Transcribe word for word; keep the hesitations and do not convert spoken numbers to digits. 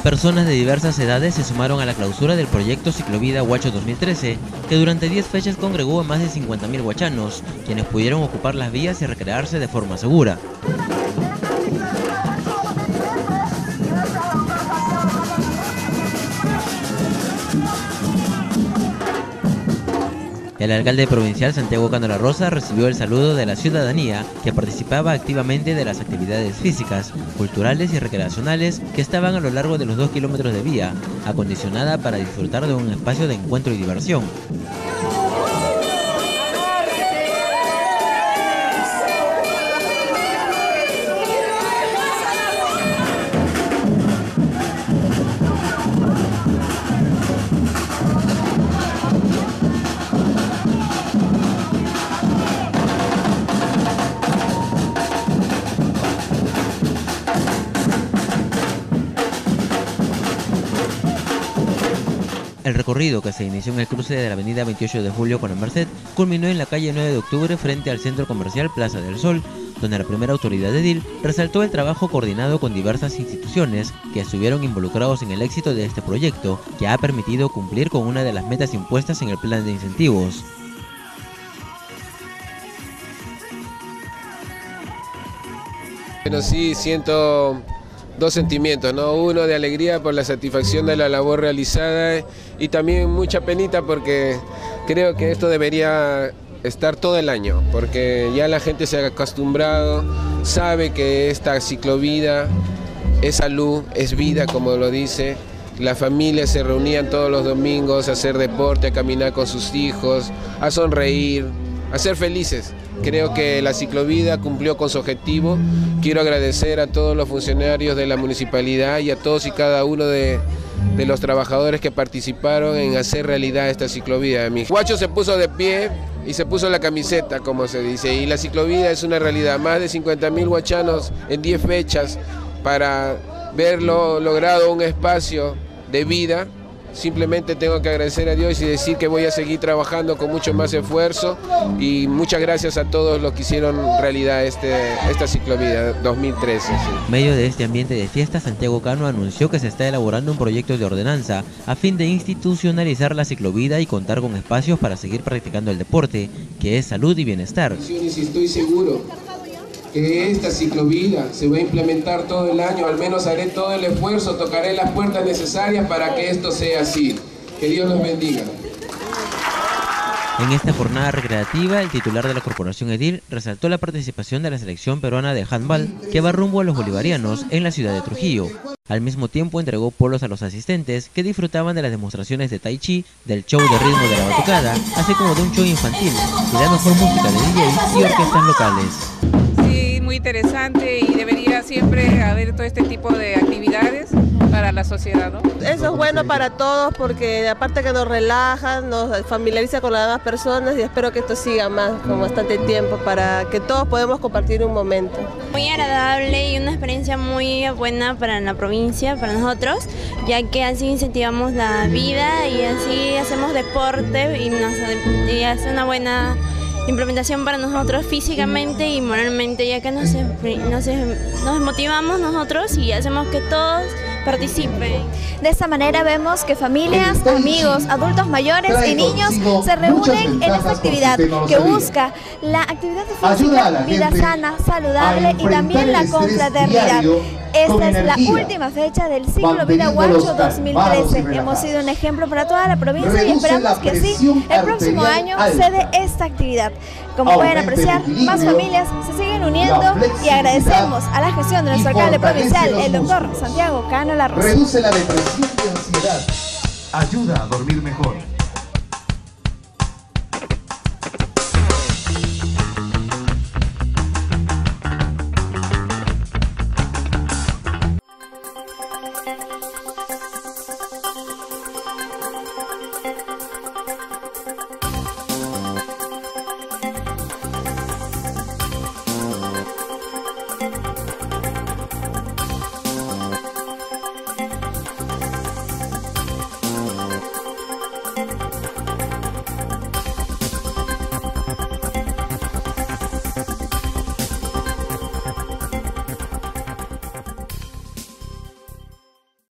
Personas de diversas edades se sumaron a la clausura del proyecto Ciclovida Huacho dos mil trece, que durante diez fechas congregó a más de cincuenta mil huachanos, quienes pudieron ocupar las vías y recrearse de forma segura. El alcalde provincial Santiago Cano La Rosa recibió el saludo de la ciudadanía que participaba activamente de las actividades físicas, culturales y recreacionales que estaban a lo largo de los dos kilómetros de vía, acondicionada para disfrutar de un espacio de encuentro y diversión. El recorrido, que se inició en el cruce de la avenida veintiocho de julio con la Merced, culminó en la calle nueve de octubre frente al centro comercial Plaza del Sol, donde la primera autoridad edil resaltó el trabajo coordinado con diversas instituciones que estuvieron involucrados en el éxito de este proyecto, que ha permitido cumplir con una de las metas impuestas en el plan de incentivos. Bueno, sí, siento dos sentimientos, ¿no? Uno de alegría por la satisfacción de la labor realizada y también mucha penita porque creo que esto debería estar todo el año, porque ya la gente se ha acostumbrado, sabe que esta ciclovida es salud, es vida, como lo dice. Las familias se reunían todos los domingos a hacer deporte, a caminar con sus hijos, a sonreír, a ser felices. Creo que la ciclovida cumplió con su objetivo. Quiero agradecer a todos los funcionarios de la municipalidad y a todos y cada uno de, de los trabajadores que participaron en hacer realidad esta ciclovida. Mi Huacho se puso de pie y se puso la camiseta, como se dice, y la ciclovida es una realidad. Más de cincuenta mil huachanos en diez fechas para verlo logrado un espacio de vida. Simplemente tengo que agradecer a Dios y decir que voy a seguir trabajando con mucho más esfuerzo y muchas gracias a todos los que hicieron realidad este, esta ciclovida dos mil trece. Sí. En medio de este ambiente de fiesta, Santiago Cano anunció que se está elaborando un proyecto de ordenanza a fin de institucionalizar la ciclovida y contar con espacios para seguir practicando el deporte, que es salud y bienestar. Estoy seguro que esta ciclovida se va a implementar todo el año, al menos haré todo el esfuerzo, tocaré las puertas necesarias para que esto sea así. Que Dios los bendiga. En esta jornada recreativa, el titular de la Corporación Edil resaltó la participación de la selección peruana de handball que va rumbo a los bolivarianos en la ciudad de Trujillo. Al mismo tiempo entregó polos a los asistentes que disfrutaban de las demostraciones de tai chi, del show de ritmo de la batucada, así como de un show infantil y la mejor música de D Js y orquestas locales. Muy interesante y debería siempre haber todo este tipo de actividades para la sociedad, ¿no? Eso es bueno para todos porque aparte que nos relaja, nos familiariza con las demás personas y espero que esto siga más con bastante tiempo para que todos podamos compartir un momento. Muy agradable y una experiencia muy buena para la provincia, para nosotros, ya que así incentivamos la vida y así hacemos deporte y, nos, y hace una buena implementación para nosotros físicamente y moralmente, ya que nos, nos, nos motivamos nosotros y hacemos que todos participen. De esta manera vemos que familias, amigos, adultos mayores y niños se reúnen en esta actividad que busca la actividad física, vida sana, saludable y también la confraternidad. Esta es la última fecha del Ciclovida Huacho dos mil trece. Hemos sido un ejemplo para toda la provincia y esperamos que sí, el próximo año se dé esta actividad. Como pueden apreciar, más familias se siguen uniendo y agradecemos a la gestión de nuestro alcalde provincial, el doctor Santiago Cano La Rosa. Reduce la depresión y ansiedad. Ayuda a dormir mejor.